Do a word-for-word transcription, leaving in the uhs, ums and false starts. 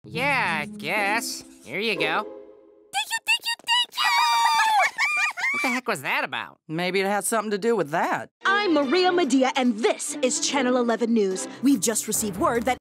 Yeah, I guess. Here you go. Thank you, thank you, thank you! What the heck was that about? Maybe it has something to do with that. I'm Maria Medea, and this is Channel eleven News. We've just received word that